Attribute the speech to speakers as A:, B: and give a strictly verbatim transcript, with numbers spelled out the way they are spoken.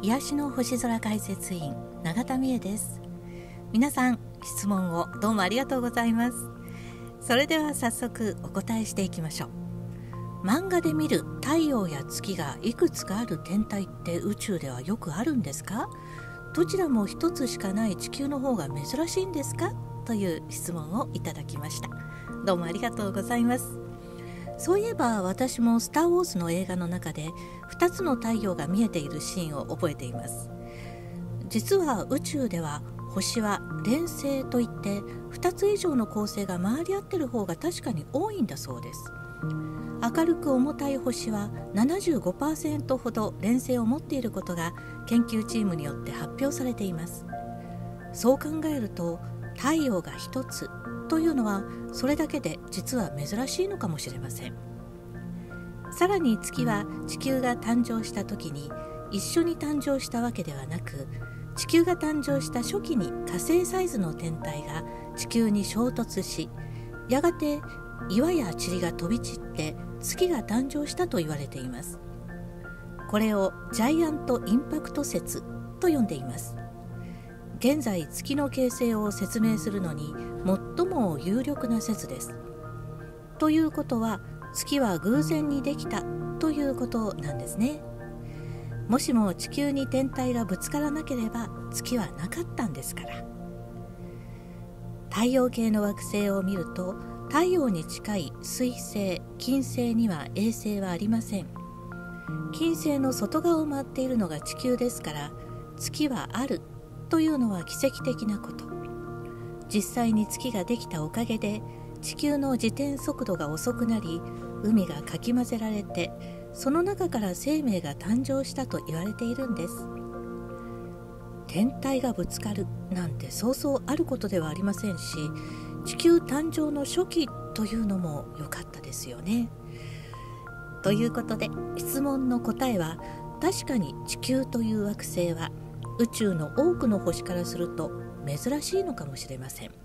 A: 癒しの星空解説員永田美恵です。皆さん質問をどうもありがとうございます。それでは早速お答えしていきましょう。漫画で見る太陽や月がいくつかある天体って宇宙ではよくあるんですか？どちらも一つしかない地球の方が珍しいんですか？という質問をいただきました。どうもありがとうございます。そういえば私もスター・ウォーズの映画の中でふたつの太陽が見えているシーンを覚えています。実は宇宙では星は連星といってふたつ以上の恒星が回り合っている方が確かに多いんだそうです。明るく重たい星は ななじゅうごパーセント ほど連星を持っていることが研究チームによって発表されています。そう考えると太陽がひとつというのはそれだけで実は珍しいのかもしれません。さらに月は地球が誕生した時に一緒に誕生したわけではなく、地球が誕生した初期に火星サイズの天体が地球に衝突し、やがて岩や塵が飛び散って月が誕生したと言われています。これをジャイアントインパクト説と呼んでいます。現在月の形成を説明するのに最も有力な説です。ということは月は偶然にできたということなんですね。もしも地球に天体がぶつからなければ月はなかったんですから。太陽系の惑星を見ると太陽に近い水星、金星には衛星はありません。金星の外側を回っているのが地球ですから、月はあるというのは奇跡的なこと。実際に月ができたおかげで地球の自転速度が遅くなり、海がかき混ぜられて、その中から生命が誕生したと言われているんです。天体がぶつかるなんてそうそうあることではありませんし、地球誕生の初期というのも良かったですよね。ということで質問の答えは、確かに地球という惑星は宇宙の多くの星からすると珍しいのかもしれません。